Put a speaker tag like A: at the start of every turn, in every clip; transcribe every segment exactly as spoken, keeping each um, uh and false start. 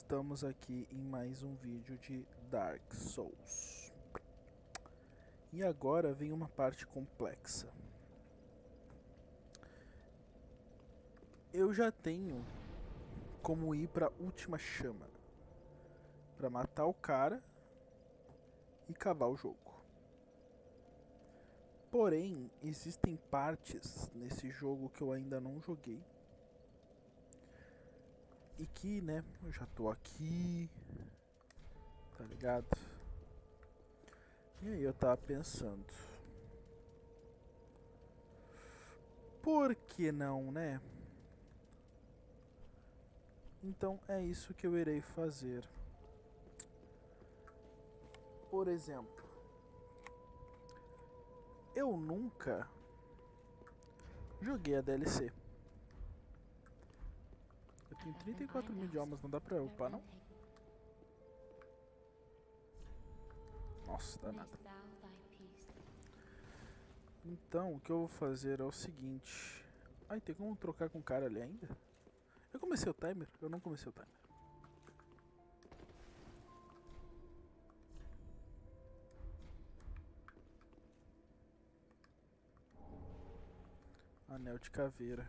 A: Estamos aqui em mais um vídeo de Dark Souls. E agora vem uma parte complexa. Eu já tenho como ir para a última chama, para matar o cara e cavar o jogo. Porém, existem partes nesse jogo que eu ainda não joguei. E que, né, eu já tô aqui, tá ligado? E aí eu tava pensando, por que não, né? Então é isso que eu irei fazer. Por exemplo, eu nunca joguei a D L C. Eu tenho trinta e quatro mil idiomas, não dá pra upar, não? Nossa, dá nada. Então, o que eu vou fazer é o seguinte... Ai, tem como trocar com o cara ali ainda? Eu comecei o timer? Eu não comecei o timer. Anel de caveira.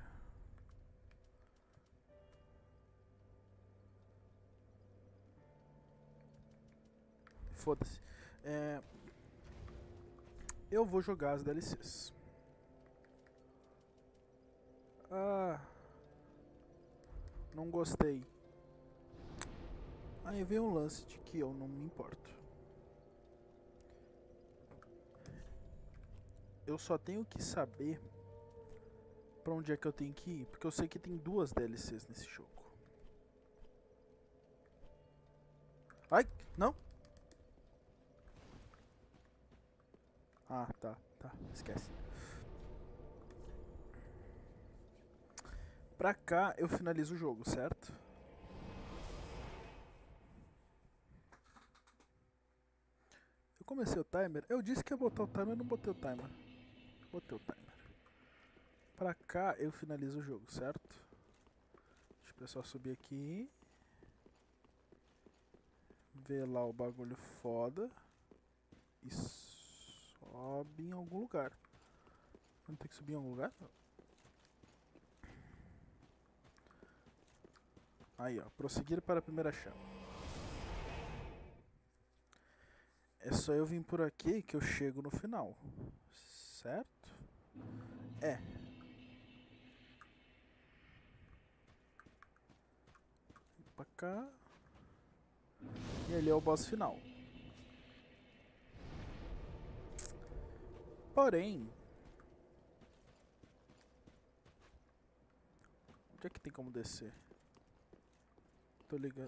A: Foda-se. É... Eu vou jogar as D L Cs. Ah... Não gostei. Aí vem um lance de que eu não me importo. Eu só tenho que saber pra onde é que eu tenho que ir, porque eu sei que tem duas D L Cs nesse jogo. Ai, não! Ah, tá, tá, esquece. Pra cá eu finalizo o jogo, certo? Eu comecei o timer, eu disse que ia botar o timer, não botei o timer. Botei o timer. Pra cá eu finalizo o jogo, certo? Deixa o pessoal subir aqui. Ver lá o bagulho foda. E sobe em algum lugar. Não tem que subir em algum lugar? Aí, ó. Prosseguir para a primeira chama. É só eu vir por aqui que eu chego no final. Certo? É. Vem pra cá. E ali é o boss final. Porém... Onde é que tem como descer? Tô ligado.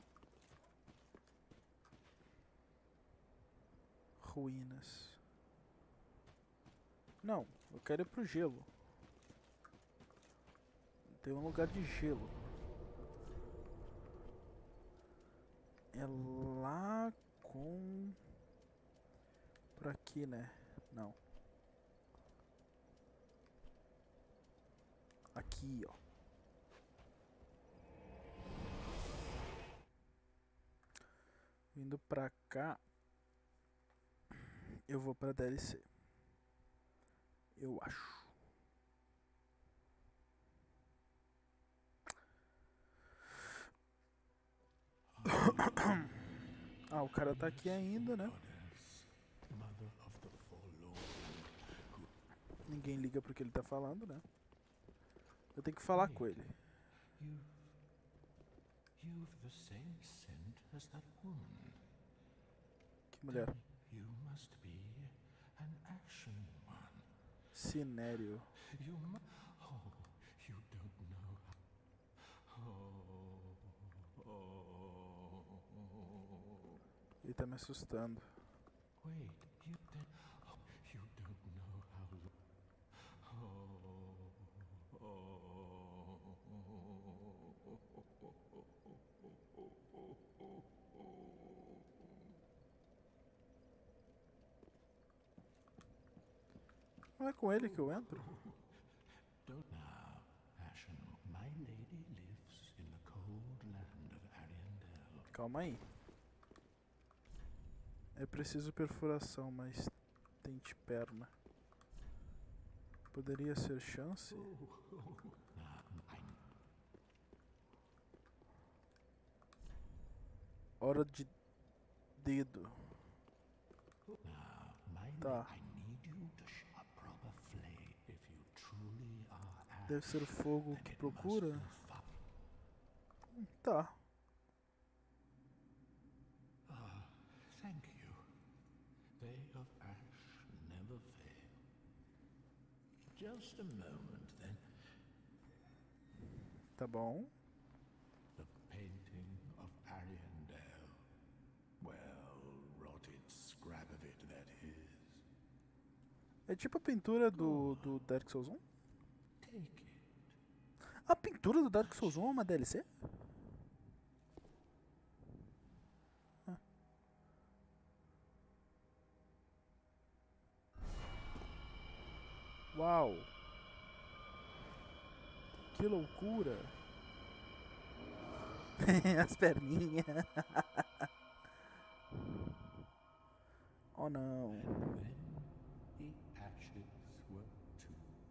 A: Ruínas. Não, eu quero ir pro gelo. Tem um lugar de gelo. É lá com... Por aqui, né? Não. Aqui, ó. Vindo pra cá, eu vou pra D L C. Eu acho. Ah, o cara tá aqui ainda, né? Ninguém liga pro que ele tá falando, né? Eu tenho que falar com ele.
B: You've the same scent as that woman.
A: Que mulher?
B: You must be an Ashen One.
A: Cinério.
B: You mu Oh, you don't know. Oh, oh, oh.
A: Ele tá me assustando.
B: Wait, you did. Oh, you don't know how. Oh, oh,
A: Não é com ele que eu entro?
B: Don't now, Ashen. My lady lives in the cold land of Ariandel.
A: Calma aí. É preciso perfuração, mas tente perna. Poderia ser chance? Hora de dedo. Tá. Deve ser o fogo que procura? Hum, tá.
B: Ah, thank you. They of ash never fail. Just a moment, then.
A: Tá bom.
B: The painting of Ariandel. Well, rotted scrap of it, that is.
A: É tipo a pintura do, do Dark Souls um?
B: Take it.
A: A pintura do Dark Souls um é uma D L C? Ah. Uau! Que loucura! As perninhas. Oh não.
B: And then the ashes were too.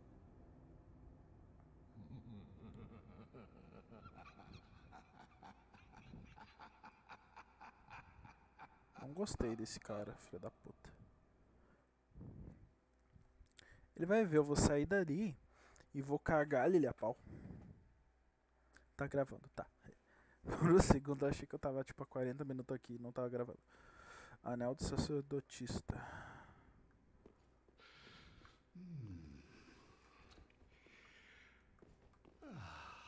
A: Não gostei desse cara, filho da puta. Ele vai ver, eu vou sair dali e vou cagar ele a pau. Tá gravando, tá. Por um segundo eu achei que eu tava tipo há quarenta minutos aqui e não tava gravando. Anel do sacerdotista.
B: Hmm. Ah.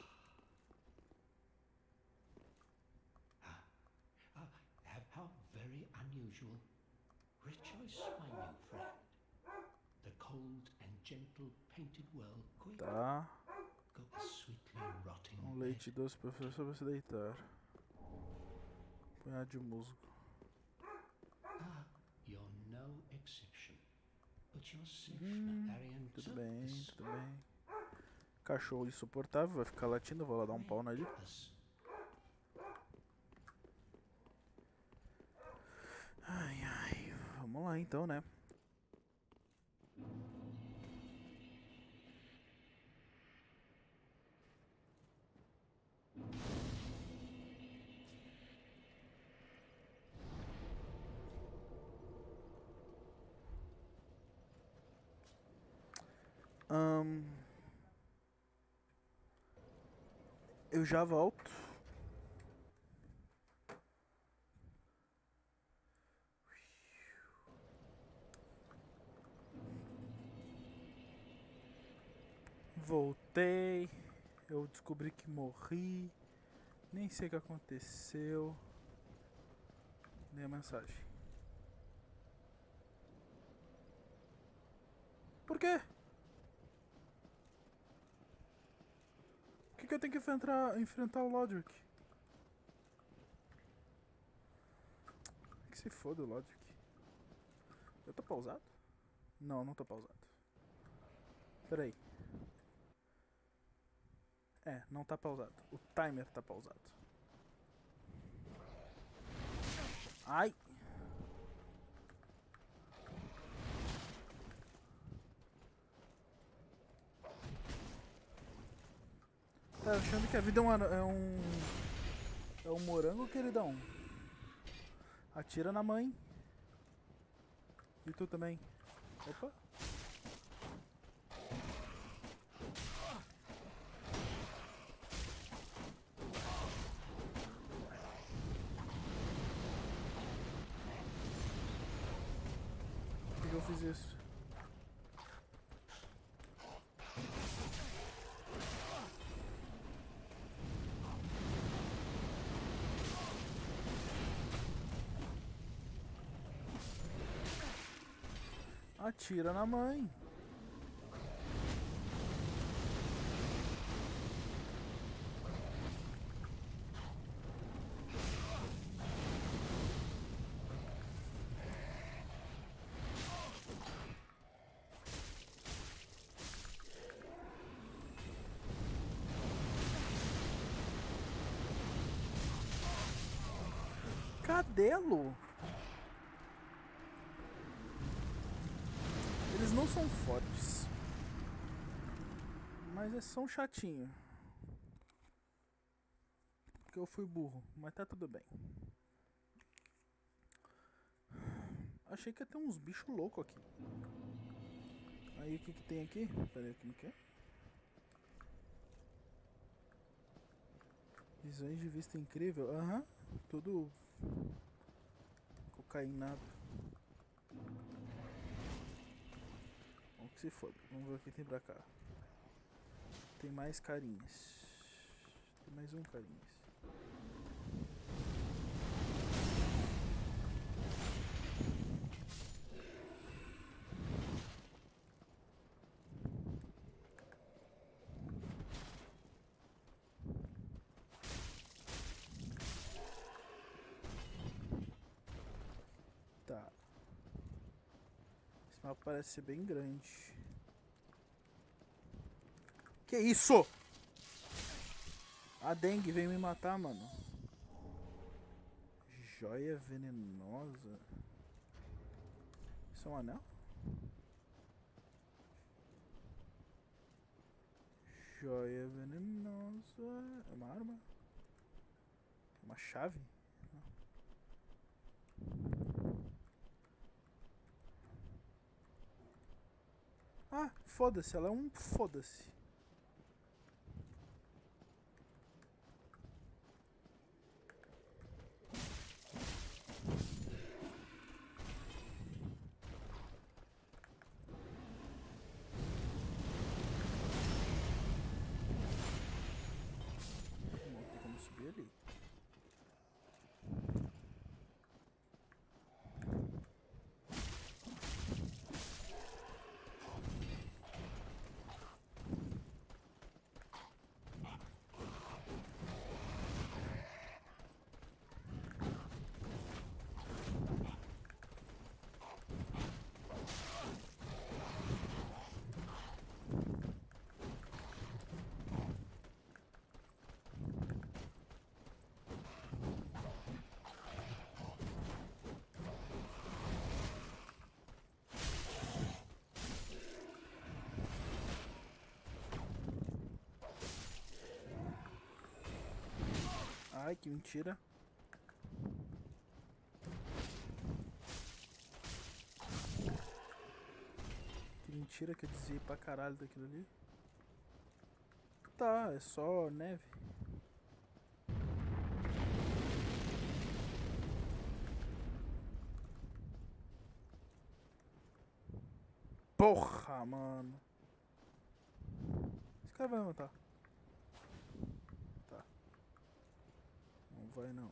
B: Ah. Ah, how very unusual. Rejoice, my new friend. The cold and gentle painted well quick.
A: Tá.
B: Go a sweetly rotting
A: Um
B: bed.
A: leite doce professor para se deitar. Punhado de musgo.
B: Ah, you're no exception. But you're safe,
A: Hum,
B: Natharian.
A: tudo
B: So
A: bem,
B: this
A: tudo bem. Cachorro insuportável, vai ficar latindo, vou lá dar um pau nele.
B: us.
A: Ai, ai. Vamos lá então, né? Hum, eu já volto. Voltei. Eu descobri que morri. Nem sei o que aconteceu. Dei a mensagem. Por quê? Por que, que eu tenho que enfrentar, enfrentar o Lodric? Que se foda o Lodric. Eu tô pausado? Não, não tô pausado. Pera aí. É, não tá pausado. O timer tá pausado. Ai! Tá achando que a vida é, uma, é um... É um morango, queridão? Atira na mãe. E tu também. Opa. Por que eu fiz isso? Atira na mãe. cadelo. Eles não são fortes, mas eles são chatinhos. Porque eu fui burro, mas tá tudo bem. Achei que ia ter uns bichos loucos aqui. Aí o que que tem aqui? Pera aí, como que é? Visões de vista incrível. Aham, uhum. Tudo cocainado. Vamos que se foda. Vamos ver o que tem pra cá. Tem mais carinhas. Tem mais um carinhas. Tá. Esse mapa parece ser bem grande. Que isso? A dengue veio me matar, mano. Joia venenosa. Isso é um anel? Joia venenosa. É uma arma? É uma chave? Ah, foda-se. Ela é um foda-se. Ali. Ai, que mentira. Que mentira que eu desviei pra caralho daquilo ali. Tá, é só neve. Porra, mano. Esse cara vai me matar. Tá. Não vai não.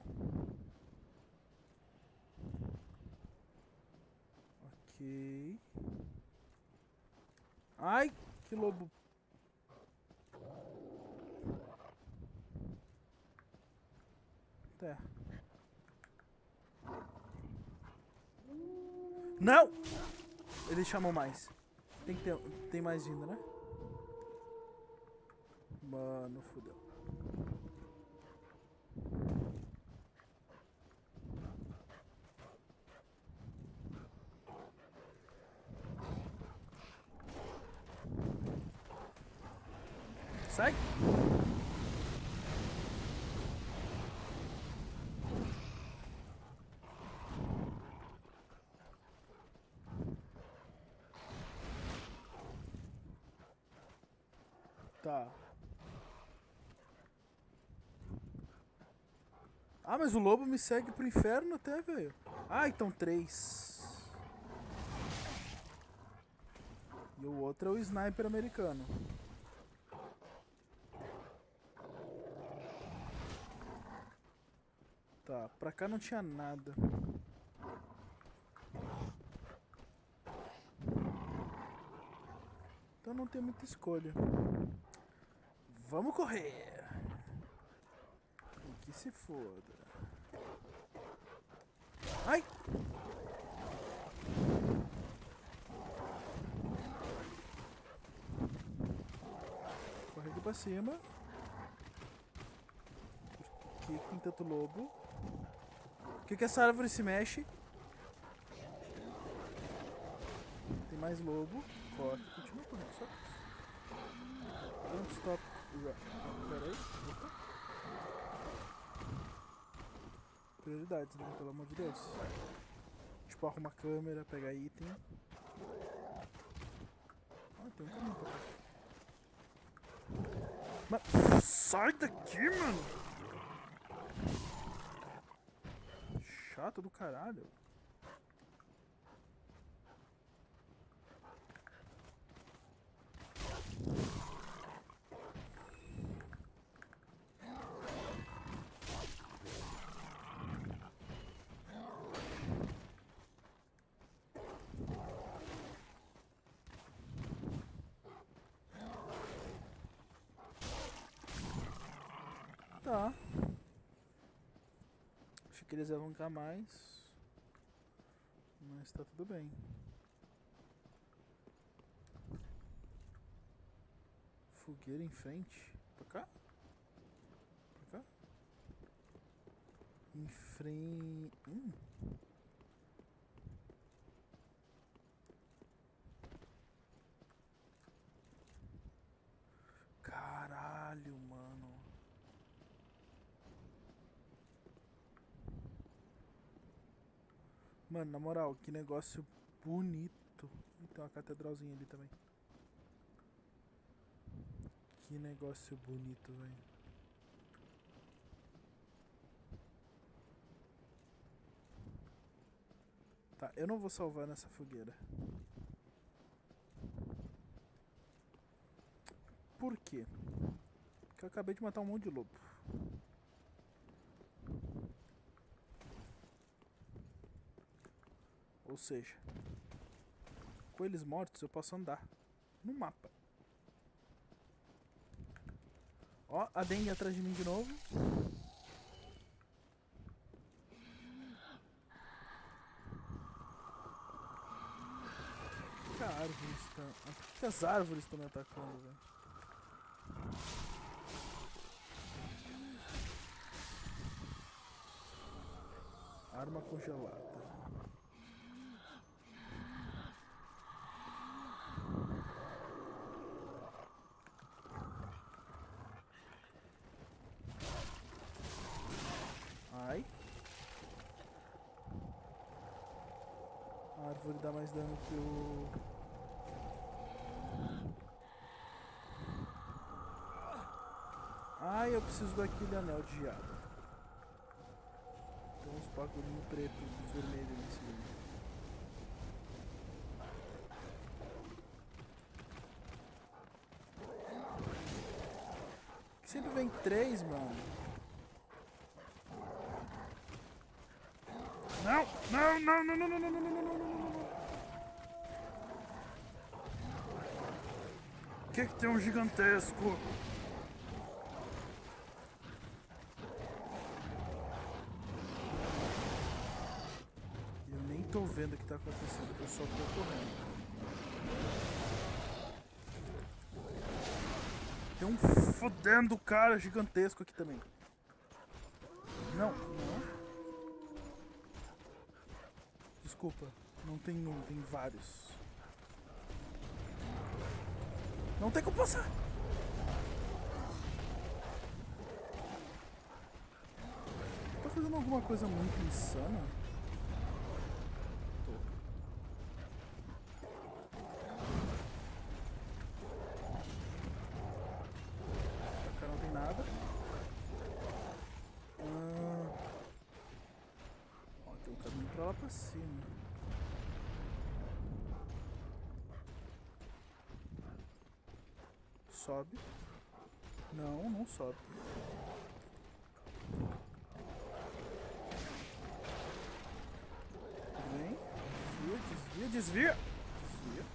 A: Ok. Ai, que lobo. Tá. Não! Ele chamou mais. Tem que ter, tem mais vindo, né? Mano, fudeu. Sai! Tá. Ah, mas o lobo me segue pro inferno até, velho. Ah, então três. E o outro é o sniper americano. Tá, pra cá não tinha nada. Então não tem muita escolha. Vamos correr. Que se foda. Ai! Corre aqui pra cima. Por que tem tanto lobo? Por que, que essa árvore se mexe? Tem mais lobo. Corre. Continua correndo, só. Don't stop. Ah, pera aí. Opa. Prioridades, né? Pelo amor de Deus. Tipo, arruma a câmera, pegar item. Ah, tem um caminho pra cá. Mano, sai daqui, mano! Chato do caralho. Tá. Achei que eles iam arrancar mais. Mas tá tudo bem. Fogueira em frente. Pra cá? Pra cá? Em frente. Hum. Caralho, mano. Mano, na moral, que negócio bonito. E tem uma catedralzinha ali também. Que negócio bonito, velho. Tá, eu não vou salvar nessa fogueira. Por quê? Porque eu acabei de matar um monte de lobo. Ou seja, com eles mortos eu posso andar no mapa. Ó, a dengue atrás de mim de novo. Por que a árvore está... Por que as árvores estão me atacando, velho? Arma congelada. Ai. A árvore dá mais dano que o... Ai, eu preciso daquele anel de geada. Tem uns bagulhinhos preto e vermelho nesse livro. Sempre vem três, mano. Não, não, não, não, não, não, não, não, não, não, não, não. Que que tem um gigantesco? Eu nem tô vendo o que tá acontecendo, eu só tô correndo. Tem um fodendo cara gigantesco aqui também. Não, não. Desculpa, não tem um, tem vários. Não tem como passar. Tá fazendo alguma coisa muito insana? Tô. Cá não tem nada. Ah. Ó, tem um caminho pra lá pra cima. Sobe. Não, não sobe. Tudo bem? Desvia, desvia, desvia. Desvia.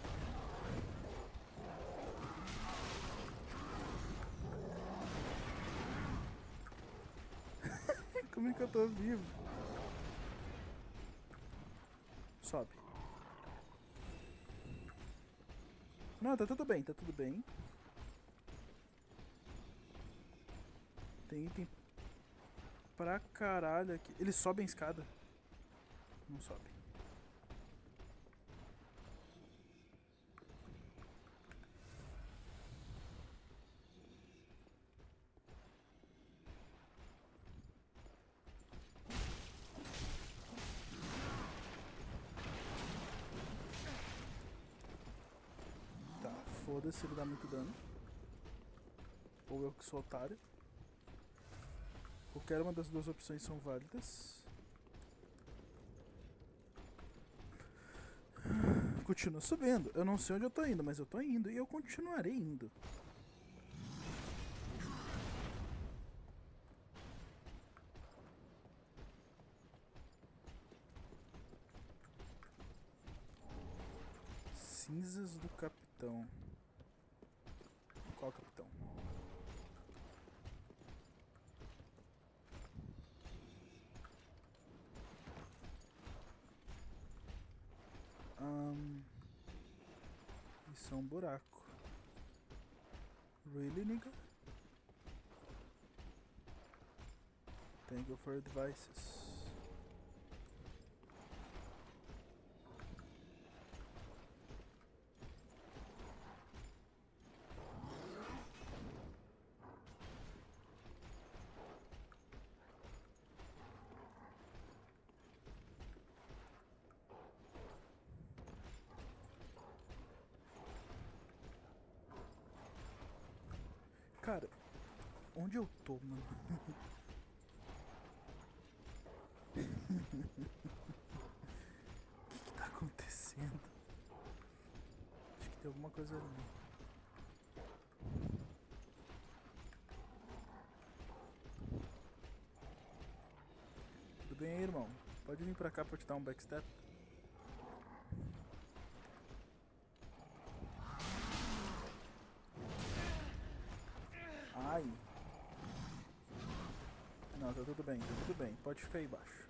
A: Como é que eu tô vivo? Sobe. Não, tá tudo bem, tá tudo bem. Tem item pra caralho aqui. Eles sobem a escada? Não sobe. Tá, foda-se, ele dá muito dano. Ou eu que sou otário. Qualquer uma das duas opções são válidas. Continua subindo. Eu não sei onde eu tô indo, mas eu tô indo e eu continuarei indo. Cinzas do capitão. Qual capitão? Um, isso é um buraco. Really, nigga? Thank you for advices. Cara, onde eu tô, mano? O que que tá acontecendo? Acho que tem alguma coisa ali. Tudo bem aí, irmão? Pode vir pra cá pra eu te dar um backstep? Ai. Não, tá tudo bem, tá tudo bem. Pode ficar aí embaixo.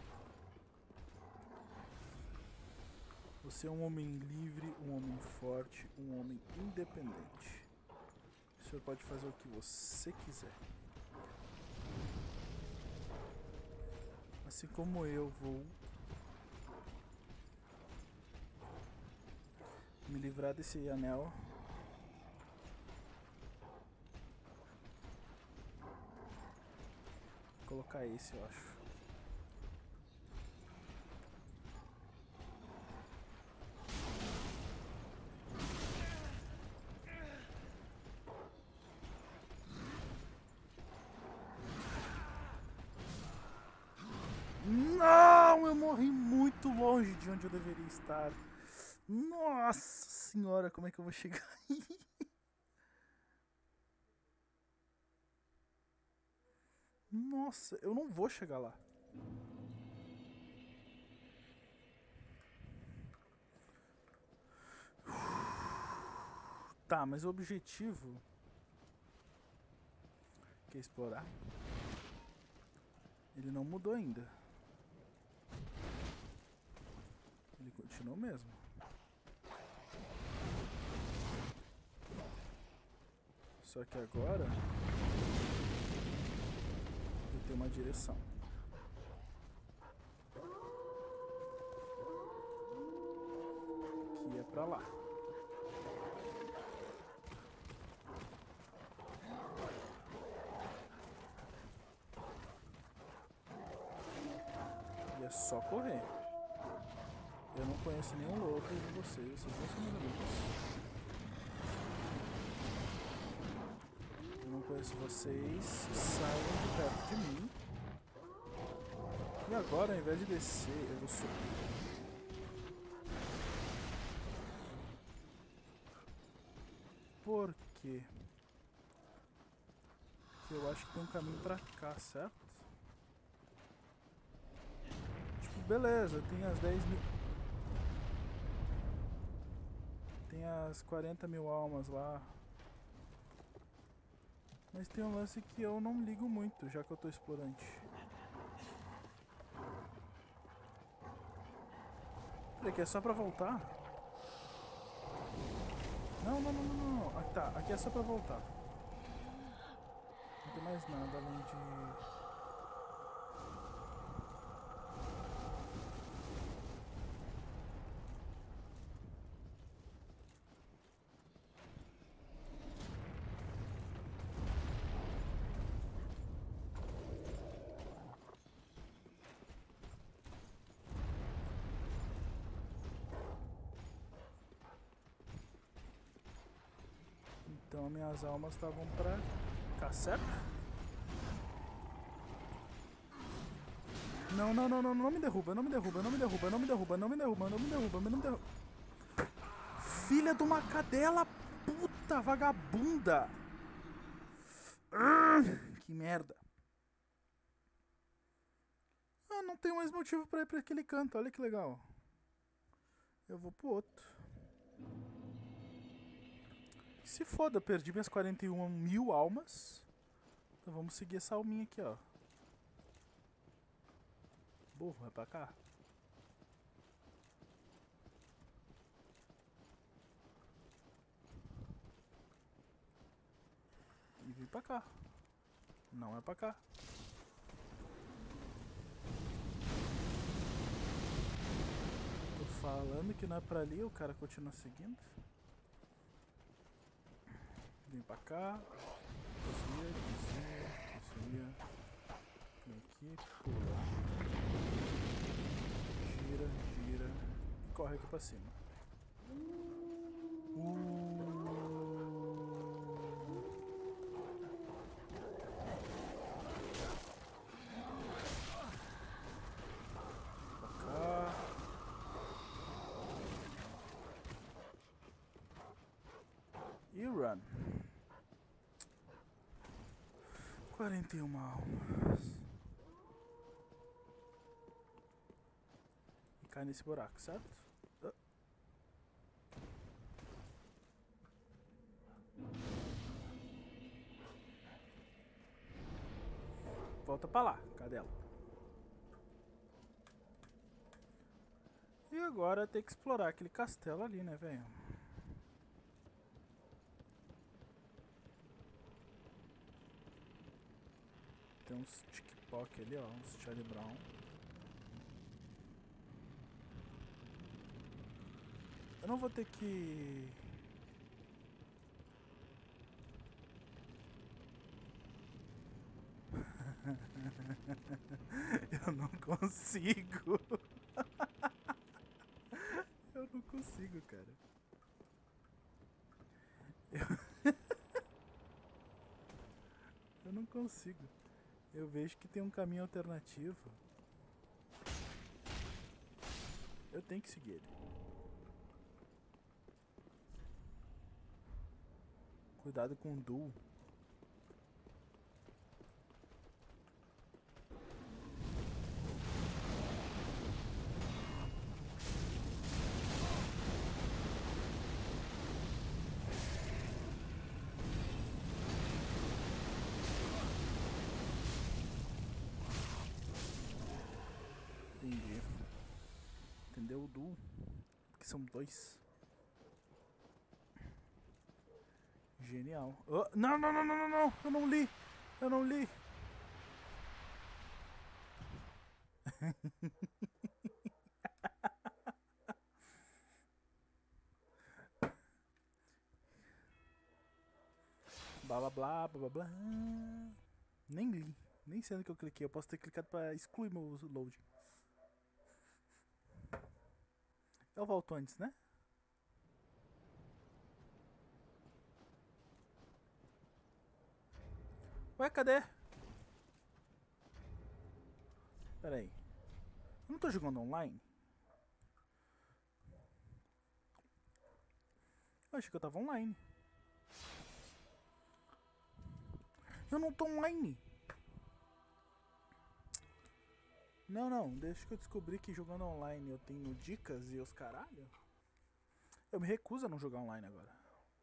A: Você é um homem livre, um homem forte, um homem independente. O senhor pode fazer o que você quiser. Assim como eu vou me livrar desse anel. Vou colocar esse, eu acho. Não, eu morri muito longe de onde eu deveria estar. Nossa senhora, como é que eu vou chegar aí? Nossa, eu não vou chegar lá. Tá, mas o objetivo que é explorar. Ele não mudou ainda. Ele continua mesmo. Só que agora eu tenho uma direção. Que é pra lá. E é só correr. Eu não conheço nenhum louco de vocês, vocês não são meus amigos. Eu não conheço vocês, saiam de perto de mim. E agora, ao invés de descer, eu vou subir. Por quê? Porque eu acho que tem um caminho pra cá, certo? Tipo, beleza, tem as dez mil... Tem as quarenta mil almas lá. Mas tem um lance que eu não ligo muito, já que eu tô explorante. Peraí, que é só pra voltar? Não, não, não, não, não. Ah, tá, aqui é só pra voltar. Não tem mais nada além de... minhas almas estavam pra cá, certo? Não, não, não, não, não me derruba, não me derruba, não me derruba, não me derruba, não me derruba, não me derruba, não me derruba. Filha de uma cadela, puta vagabunda! Que merda. Ah, não tem mais motivo pra ir pra aquele canto, olha que legal. Eu vou pro outro. Se foda, perdi minhas quarenta e uma mil almas. Então vamos seguir essa alminha aqui, ó. Burro, vai pra cá. E vem pra cá. Não é pra cá. Tô falando que não é pra ali, o cara continua seguindo. Vem pra cá. Desvia, desvia, desvia. Vem aqui, pula. Gira, gira. E corre aqui pra cima. Uh. Pra cá. E run. quarenta e uma almas. E cai nesse buraco, certo? Ah. Volta pra lá, cadê ela? E agora tem que explorar aquele castelo ali, né, velho? Tem uns Tick-Pock ali, ó, uns Charlie Brown. Eu não vou ter que... Eu não consigo. Eu não consigo, cara. Eu... Eu não consigo. Eu vejo que tem um caminho alternativo. Eu tenho que seguir ele. Cuidado com o duo. Entendi. Entendeu o duo? Que são dois. Genial. Oh, não, não, não, não, não, não. Eu não li. Eu não li. Blá blá blá blá blá. Nem li. Nem sei no que eu cliquei. Eu posso ter clicado pra excluir meu load. Eu volto antes, né? Ué, cadê? Pera aí. Eu não tô jogando online? Eu achei que eu tava online. Eu não tô online. Não, não. Desde que eu descobri que jogando online eu tenho dicas e os caralho. Eu me recuso a não jogar online agora.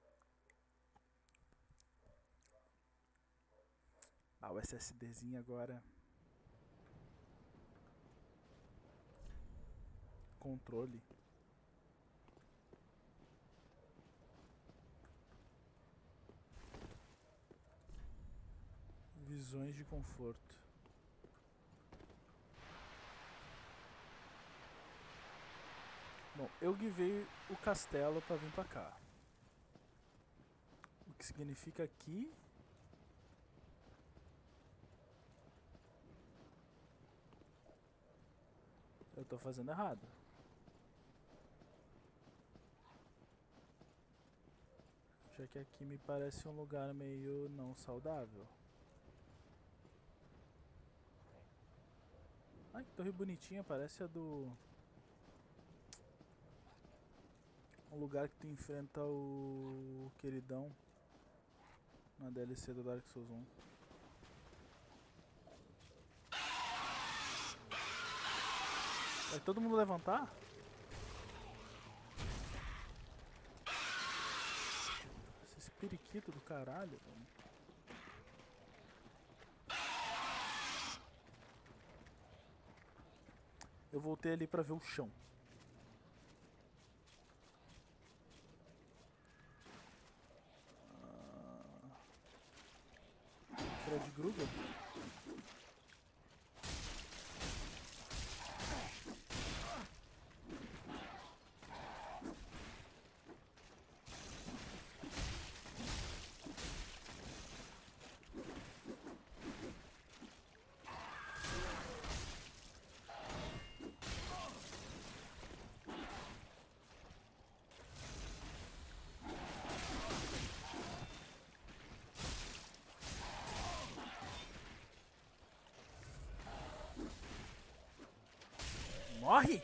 A: Ah, o SSDzinho agora. Controle. Visões de conforto. Bom, eu guivei o castelo pra vir pra cá. O que significa que... eu tô fazendo errado. Já que aqui me parece um lugar meio não saudável. Ai, que torre bonitinha, parece a do... Um lugar que tu enfrenta o queridão na D L C do Dark Souls um. Vai todo mundo levantar? Esse periquito do caralho, velho. Eu voltei ali pra ver o chão. Fred Krueger? Morre!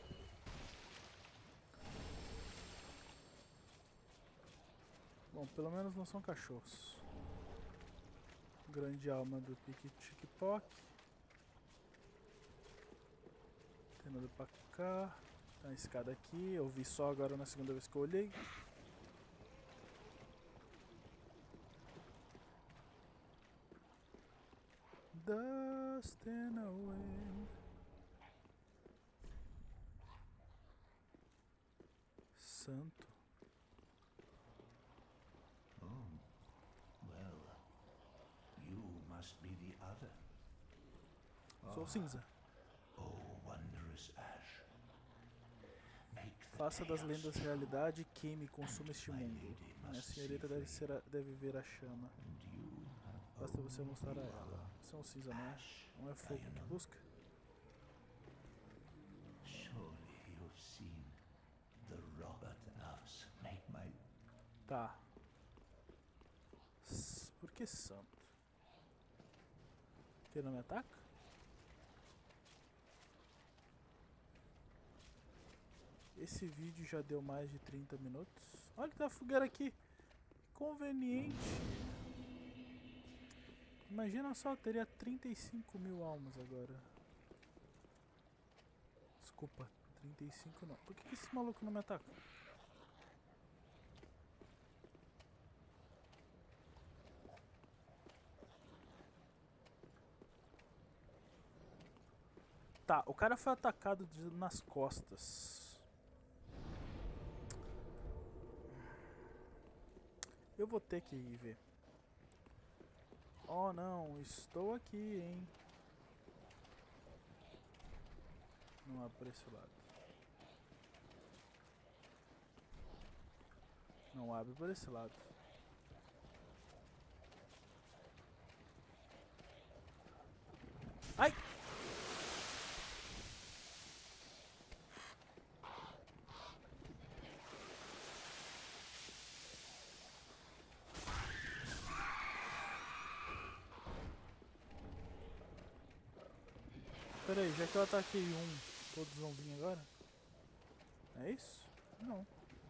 A: Bom, pelo menos não são cachorros. Grande alma do Pique-Tique-Poc. Tem nada pra cá. Tem uma escada aqui. Eu vi só agora na segunda vez que eu olhei. Dust in a wind. Santo.
B: Oh, well, you must be the other.
A: Sou cinza.
B: Oh, wondrous ash. Make the
A: Faça das
B: chaos
A: lendas
B: true,
A: realidade, queime e consuma este mundo. Minha senhorita deve, ser a, deve ver a chama.
B: and you have
A: Basta você
B: only
A: mostrar a
B: the
A: ela. Você é um cinza, não é?
B: ash,
A: Não é fogo que
B: Diana.
A: busca?
B: Surely you've seen the Robert loves make my...
A: Tá. S- Por que santo? Que não me ataca? Esse vídeo já deu mais de trinta minutos. Olha, tem a fogueira aqui. Conveniente. Imagina só, teria trinta e cinco mil almas agora. Desculpa, trinta e cinco não. Por que, que esse maluco não me ataca? Tá, o cara foi atacado de, nas costas. Eu vou ter que ir ver. Oh não, estou aqui, hein. Não abre por esse lado. Não abre por esse lado. Ai! Pera aí, já que eu ataquei um, todos vão vir agora? É isso? Não.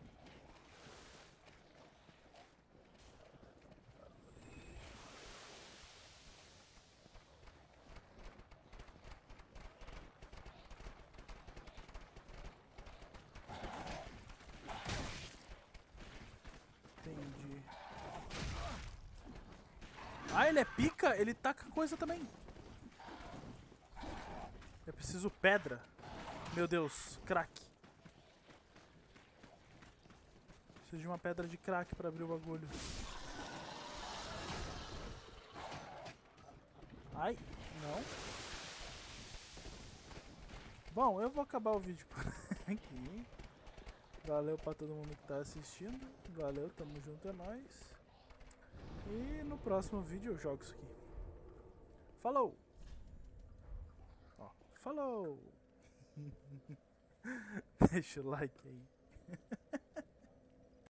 A: Entendi. Ah, ele é pica? Ele taca coisa também. Eu preciso pedra. Meu Deus, crack. Preciso de uma pedra de crack pra abrir o bagulho. Ai, não. Bom, eu vou acabar o vídeo por aqui. Valeu pra todo mundo que tá assistindo. Valeu, tamo junto, é nóis. E no próximo vídeo eu jogo isso aqui. Falou! Ó, falou! Deixa o like aí.